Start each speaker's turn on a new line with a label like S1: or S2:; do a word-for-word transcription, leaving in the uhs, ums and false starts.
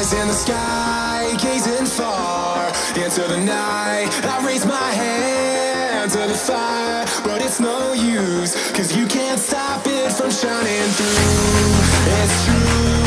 S1: eyes in the sky, gazing far into the night. I raise my hand to the fire, but it's no use, cause you can't stop it from shining through. It's true.